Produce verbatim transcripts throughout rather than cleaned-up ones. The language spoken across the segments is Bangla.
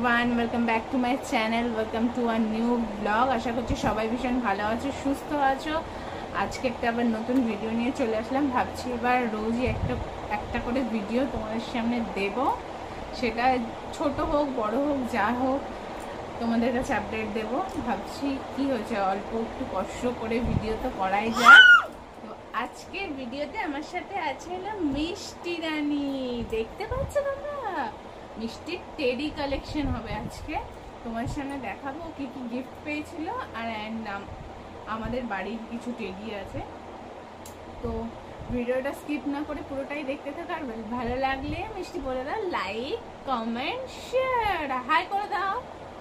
Everyone, welcome back to my channel, welcome to a new blog. আশা করছি সবাই ভীষণ ভালো আছো, সুস্থ আছো। আজকে একটা আবার নতুন ভিডিও নিয়ে চলে আসলাম। ভাবছি এবার রোজই একটা একটা করে ভিডিও তোমাদের সামনে দেব, সেটা ছোট হোক বড় হোক যা হোক তোমাদের কাছে আপডেট দেব। ভাবছি কি হয়েছে, অল্প একটু কষ্ট করে ভিডিও তো করাই যায়। তো আজকের ভিডিওতে আমার সাথে আছে হলো মিষ্টি রানী, দেখতে পাচ্ছ তোমরা? মিষ্টির টেডি কালেকশন হবে আজকে, তোমার সামনে দেখাবো কি কি গিফট পেয়েছিল। আর আমাদের বাড়ির কিছু টেডি আছে, তো ভিডিওটা স্কিপ না করে পুরোটাই দেখতে থাকো। আর ভালো লাগলে মিষ্টি বলে দাও লাইক কমেন্ট শেয়ার, হাই করে দাও।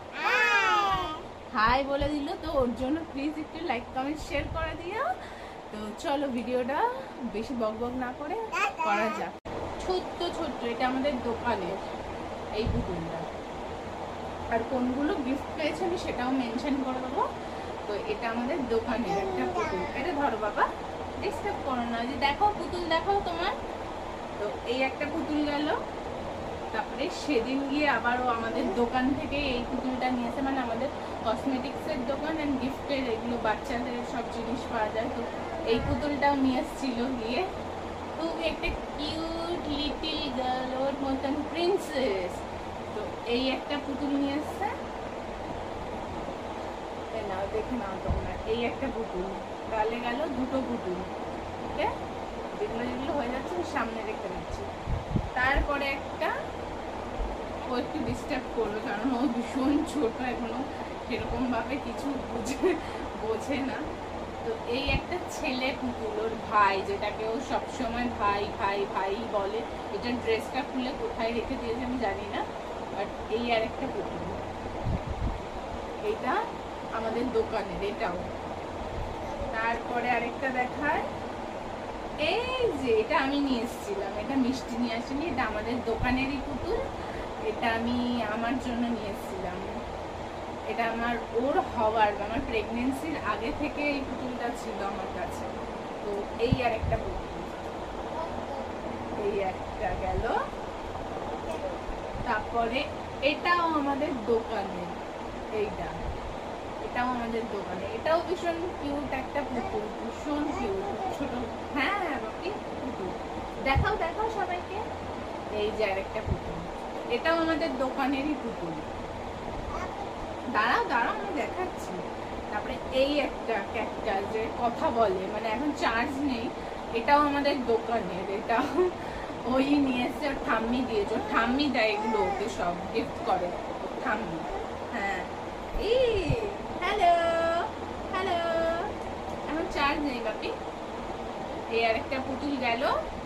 হাই বলে দিল, তো ওর জন্য প্লিজ একটু লাইক কমেন্ট শেয়ার করে দিও। তো চলো ভিডিওটা বেশি বক বক না করে করা যাক। ছোট্ট ছোট্ট এটা আমাদের দোকানের এই পুতুলটা, আর কোনগুলো গিফট পেয়েছে আমি সেটাও মেনশন করে দেবো। তো এটা আমাদের দোকানের একটা পুতুল, এটা ধরো বাবা, ডিস্টার্ব করো না, যে দেখো পুতুল দেখো তোমার। তো এই একটা পুতুল গেল। তারপরে সেদিন গিয়ে আবারও আমাদের দোকান থেকে এই পুতুলটা নিয়েছে, মানে আমাদের কসমেটিক্সের দোকান অ্যান্ড গিফটের এগুলো বাচ্চাদের সব জিনিস পাওয়া যায়। তো এই পুতুলটাও নিয়ে এসেছিল গিয়ে, খুব একটা কিউট লিটিল গার্ল, ওর মতন প্রিন্সেস। তো এই একটা পুতুল নিয়ে এসছে, নাও দেখে নাও তোমরা। এই একটা পুতুল তাহলে গেল দুটো পুতুল, ওকে? যেগুলো যেগুলো হয়ে যাচ্ছে আমি সামনে রেখে দিচ্ছি। তারপরে একটা, ও একটু ডিস্টার্ব করলো কারণ ও ভীষণ ছোট, এখনো সেরকম ভাবে কিছু বুঝে বোঝে না। তো এই একটা ছেলে পুতুল, ওর ভাই, যেটাকে ও সবসময় ভাই ভাই ভাই বলে। এটা ড্রেসটা খুলে কোথায় রেখে দিয়েছে আমি জানি না, বাট এই আর একটা পুতুল, এইটা আমাদের দোকানের, এটাও। তারপরে আরেকটা দেখায়, এই যে এটা আমি নিয়ে এসেছিলাম, এটা মিষ্টি নিয়ে আসিনি, এটা আমাদের দোকানেরই পুতুল। এটা আমি আমার জন্য নিয়ে এসেছিলাম। এটা আমার ওর হওয়ার, আমার প্রেগনেন্সির আগে থেকে এই পুতুলটা ছিল আমার কাছে। তো এই আর একটা পুতুল, এই একটা গেল। তারপরে এটাও আমাদের দোকানে, এইটা এটাও আমাদের দোকানে, এটাও ভীষণ কিউট একটা পুতুল, ভীষণ কিউট, ছোট। হ্যাঁ বাকি পুতুল দেখাও দেখাও সবাইকে। এই যে আর একটা পুতুল, এটাও আমাদের দোকানেরই পুতুল। দাঁড়াও দাঁড়াও আমি দেখাচ্ছি। তারপরে এই একটা ক্যাকটাস, যে কথা বলে, মানে এখন চার্জ নেই, এটাও আমাদের দোকানের। এটা ওই নিয়ে এসছে, ওর ঠাম্মি দিয়েছে, ওর ঠাম্মি দেয় এগুলো ওকে, সব গিফট করে ওর ঠাম্মি। হ্যাঁ, এই হ্যালো হ্যালো, এখন চার্জ নেই বাপি। এই আর একটা পুতুল গেল।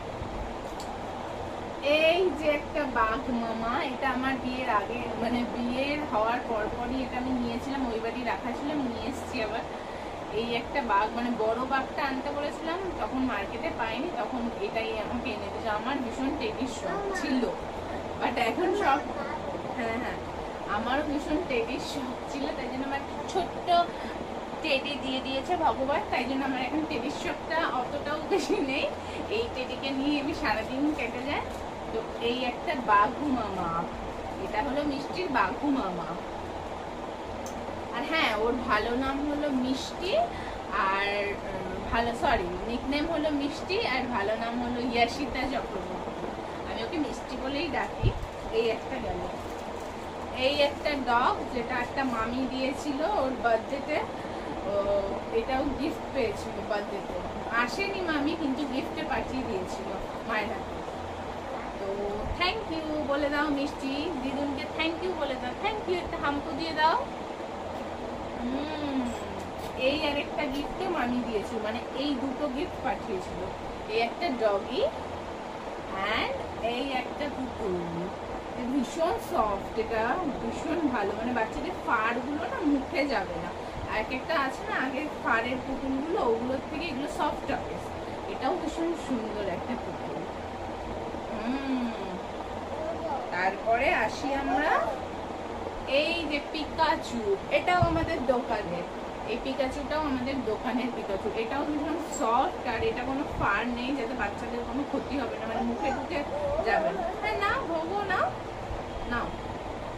এই যে একটা বাঘ মামা, এটা আমার বিয়ের আগে, মানে বিয়ের হওয়ার পরপরই এটা আমি নিয়েছিলাম, ওই বাড়ি রাখা ছিল, আমি নিয়ে এসেছি আবার। এই একটা বাঘ, মানে বড় বাঘটা আনতে বলেছিলাম, তখন মার্কেটে পাইনি, তখন এটাই আমাকে এনে দিয়েছে। আমার ভীষণ টেডির শখ ছিল, বাট এখন সব, হ্যাঁ হ্যাঁ আমারও ভীষণ টেডির শখ ছিল, তাই জন্য আমার ছোট্ট টেডি দিয়ে দিয়েছে ভগবান। তাই জন্য আমার এখন টেডির শখটা অতটাও বেশি নেই, এই টেডিকে নিয়ে আমি সারাদিন কেটে যায়। তো এই একটা বাঘু মামা, এটা হলো মিষ্টির বাঘু মামা। আর হ্যাঁ, ওর ভালো নাম হলো মিষ্টি, আর ভালো সরি নিকনেম হলো মিষ্টি, আর ভালো নাম হলো ইয়াশিতা চক্রবর্তী। আমি ওকে মিষ্টি বলেই ডাকি। এই একটা গেল। এই একটা ডগ, যেটা একটা মামি দিয়েছিল ওর বার্থডেতে, এটাও গিফট পেয়েছিল বার্থডেতে। আসেনি মামি, কিন্তু গিফটে পাঠিয়ে দিয়েছিল মায়ের হাতে। তো থ্যাংক ইউ বলে দাও মিষ্টি দিদুনকে, থ্যাংক ইউ বলে দাও, থ্যাংক ইউ একটা হামকো দিয়ে দাও। হুম, এই আর একটা গিফটও মামি দিয়েছিল, মানে এই দুটো গিফট পাঠিয়েছিল। এই একটা ডগি অ্যান্ড এই একটা পুতুল, ভীষণ সফট, এটা ভীষণ ভালো, মানে বাচ্চাদের ফাড় গুলো না মুখে যাবে না। আর একটা আছে না আগের ফাড়ের পুতুলগুলো, ওগুলোর থেকে এগুলো সফট হবে। এটাও ভীষণ সুন্দর একটা পুতুল। হুম, তারপরে আসি আমরা, এই যে পিকাচু, এটাও আমাদের দোকানের। এই পিকাচুটাও আমাদের দোকানের পিকাচু, এটাও ভীষণ সফট, আর এটা কোনো ফাড় নেই, যাতে বাচ্চাদের কোনো ক্ষতি হবে না, মানে মুখে ঢুকে যাবে না। হ্যাঁ না ভোগো নাও নাও,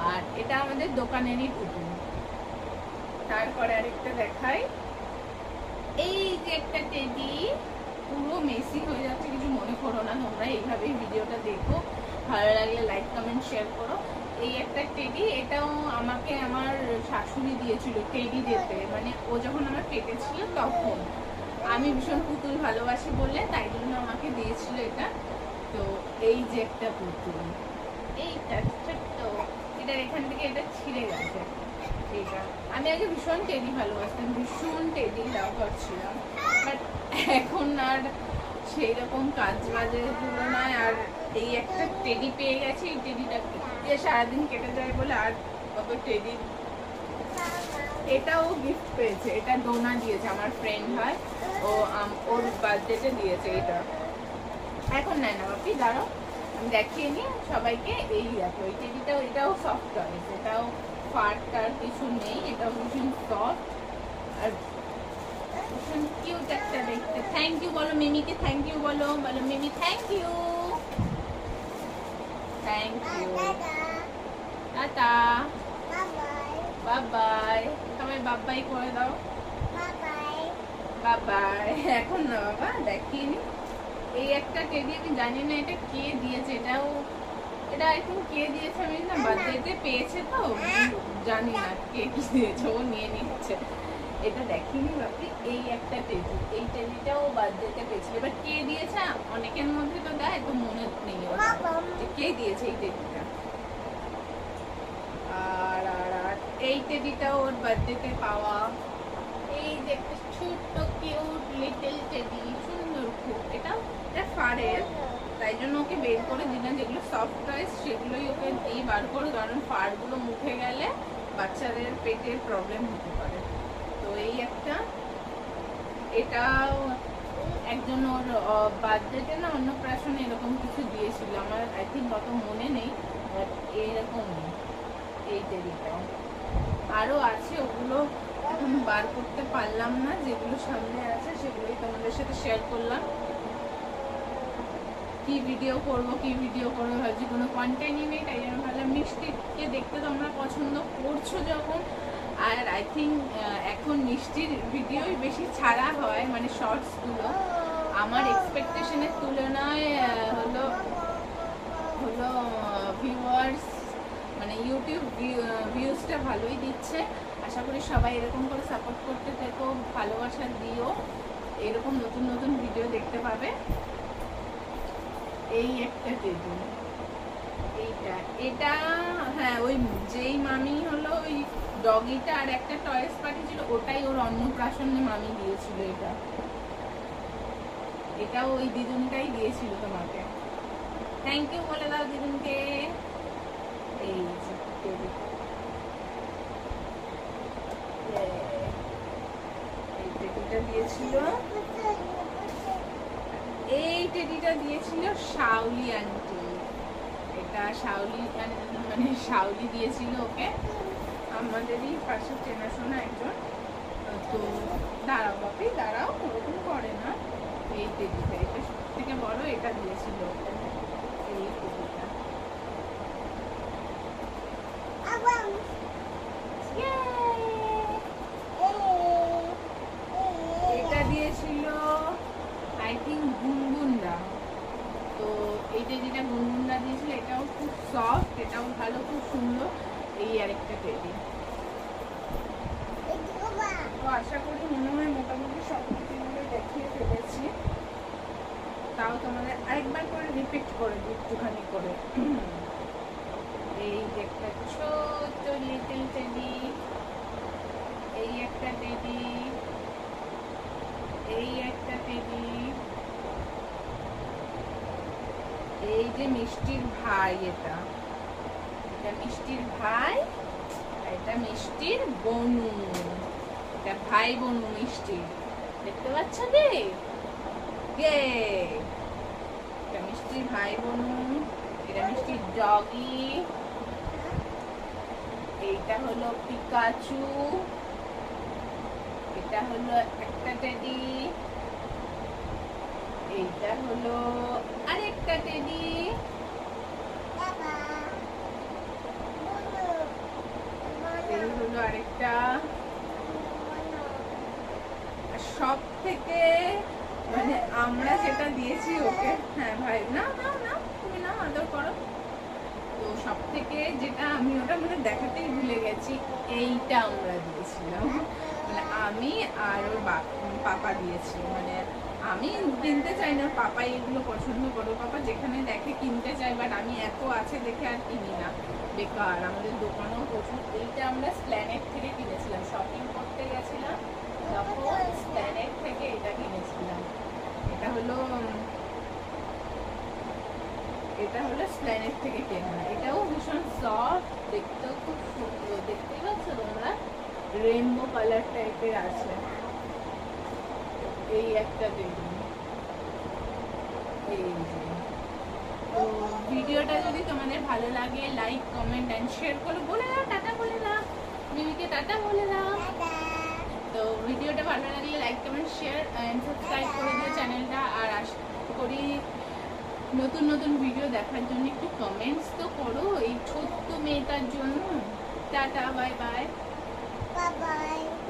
আর এটা আমাদের দোকানেরই পুতুল। তারপরে আরেকটা দেখাই, এই যে একটা টেডি, পুরো মেসি হয়ে যাচ্ছে, কিছু মনে করো না, তোমরা এইভাবেই ভিডিওটা দেখো, ভালো লাগলে লাইক কমেন্ট শেয়ার করো। এই একটা টেডি, এটাও আমাকে আমার শাশুড়ি দিয়েছিল টেডি যেতে, মানে ও যখন আমার পেটে ছিল তখন। আমি ভীষণ পুতুল ভালোবাসি বলে তাই জন্য আমাকে দিয়েছিল এটা। তো এই যে একটা পুতুল, এইটা ছোট্ট, এটার এখান থেকে এটা ছিঁড়ে গেছে। এটা আমি আগে ভীষণ টেডি ভালোবাসতাম, ভীষণ টেডি লাভার ছিলাম, বাট এখন আর সেই রকম কাজ বাজের তুলনায় আর এই একটা টেডি পেয়ে গেছি, এই টেডিটা দিয়ে সারাদিন কেটে যায় বলে আর কত টেডি। এটাও গিফট পেয়েছে, এটা ডোনা দিয়েছে, আমার ফ্রেন্ড হয়, ও ওর বার্থডেতে দিয়েছে। এটা এখন নেয় না বাপি, দাঁড়াও আমি দেখিয়ে নিই সবাইকে। এই দেখো এই টেডিটাও, এটাও সফট হয়েছে, এটাও ফাট টার কিছু নেই, এটাও ভীষণ সফট আর ভীষণ কিউট একটা দেখতে। থ্যাংক ইউ বলো মিমিকে, থ্যাংক ইউ বলো, বলো Mimi thank you, thank you, tata, bye bye, সবাই বাবাই করে দাও, বাই বাই। এখন না বাবা দেখিয়ে নি, এই একটা টেডি আমি জানি না এটা কে দিয়েছে, এটাও এটা আই থিঙ্ক কে দিয়েছে আমি না, বার্থডেতে পেয়েছে তো জানি না কে কি দিয়েছে, ও নিয়ে নিচ্ছে। এটা দেখিনি বাপি, এই একটা টেডি, এই টেডিটাও বার্থডেতে পেয়েছিল, এবার কে দিয়েছে অনেকের মধ্যে তো দেয়, তো মনে নেই যে কে দিয়েছে এই টেডিটা। আর আর আর এই টেডিটাও ওর বার্থডেতে পাওয়া, এই যে একটা ছোট্ট কিউট লিটল টেডি, সুন্দর খুব। এটা এটা ফারের, তাই জন্য ওকে বের করে দিলাম, যেগুলো সফট টয়েস সেগুলোই ওকে এই বার করে, কারণ ফারগুলো মুখে গেলে বাচ্চাদের পেটের প্রবলেম হতে পারে। তো এই একটা, এটাও একজন ওর বার্থডেতে না অন্নপ্রাশনে এরকম কিছু দিয়েছিল, আমার আই থিঙ্ক অত মনে নেই, বাট এইরকম এই টেডিটাও। আরও আছে, ওগুলো এখন বার করতে পারলাম না, যেগুলো সামনে আছে সেগুলোই তোমাদের সাথে শেয়ার করলাম। কি ভিডিও করব কি ভিডিও করবো ভাবছি, কোনো কন্টেন্টই নেই, তাই জন্য ভাবলাম মিষ্টিকে দেখতে তোমরা পছন্দ করছো যখন, আর আই থিঙ্ক এখন মিষ্টির ভিডিওই বেশি ছাড়া হয়, মানে শর্টসগুলো আমার এক্সপেকটেশনের তুলনায় হলো হলো ভিউয়ার্স, মানে ইউটিউব ভিউজটা ভালোই দিচ্ছে। আশা করি সবাই এরকম করে সাপোর্ট করতে থেকো, ভালোবাসা দিও, এরকম নতুন নতুন ভিডিও দেখতে পাবে। এই একটা টেডি, এইটা এটা হ্যাঁ ওই যেই মামি হলো ওই ডগিটা আর একটা টয়েস পাঠিয়েছিল, ওটাই ওর অন্নপ্রাশনে মামি দিয়েছিল। এটা এটাও ওই দিদুনটাই দিয়েছিল তোমাকে, থ্যাংক ইউ বলে দাও দিদুনকে। এই যে টেডি, এই টেডিটা দিয়েছিল, এই টেডিটা দিয়েছিল শাওলি আন্টি, এটা শাওলি মানে শাওলি দিয়েছিল ওকে, আমাদেরই পাশে চেনাশোনা একজন। তো দাঁড়াও বাপি দাঁড়াও, ওরকম করে না, এই টেডিটা, এটা সব থেকে বড়, এটা দিয়েছিল এই টেডিটা। এটা দিয়েছিল আই থিঙ্ক গুনগুনরা, তো এইটা যেটা গুনগুনরা দিয়েছিল এটাও খুব সফট, এটাও ভালো, খুব সুন্দর। এই আরেকটা টেডি, তো আশা করি মনে হয় মোটামুটি সব কিছুগুলো দেখিয়ে ফেলেছি, তাও তোমাদের আরেকবার করে রিপিট করে দিই একটুখানি করে। এই যে একটা ছোট্ট লিটল টেডি, এই একটা টেডি, এই একটা টেডি, এই যে মিষ্টির ভাই, এটা এটা মিষ্টির ভাই, এটা মিষ্টির বনু, এটা ভাই বনু মিষ্টির, দেখতে পাচ্ছ রে গে, এটা মিষ্টির ভাই বনু, এটা মিষ্টির ডগি, এইটা হলো পিকাচু, এটা হলো একটা টেডি, এইটা হলো আরেকটা টেডি, হলো আরেকটা। সব থেকে মানে আমরা যেটা দিয়েছি ওকে, হ্যাঁ ভাই না না না তুমি না আদর করো। তো সব থেকে যেটা আমি ওটা মানে দেখাতেই ভুলে গেছি, এইটা আমরা দিয়েছিলাম, মানে আমি আর ওর পাপা দিয়েছি। মানে আমি কিনতে চাই না, পাপাই এগুলো পছন্দ করো, পাপা যেখানে দেখে কিনতে চাই, বাট আমি এত আছে দেখে আর কিনি না, বেকার। আমাদের দোকানেও প্রচুর। এইটা আমরা স্প্ল্যানেট থেকে কিনেছিলাম, শপিং করতে গেছিলাম তখন স্প্ল্যানেট থেকে এটা কিনেছিলাম। এটা হলো এটা হলো স্প্ল্যানেট থেকে কেনা। এটাও ভীষণ সফট, দেখতেও খুব সুন্দর, দেখতেই পাচ্ছ তোমরা, রেইনবো কালার টাইপের আছে। এই একটা দেখুন, এই যে। তো ভিডিওটা যদি তোমাদের ভালো লাগে লাইক কমেন্ট এন্ড শেয়ার করো। বলে দাও টাটা, বলে দাও মিমিকে টাটা, বলে দাও। তো ভিডিওটা ভালো লাগলে like comment share and subscribe করে দিও চ্যানেলটা। আর আশা করি নতুন নতুন ভিডিও দেখার জন্য একটু কমেন্টস তো করো এই ছোট্ট মেয়েটার জন্য। Tata, bye bye, bye by.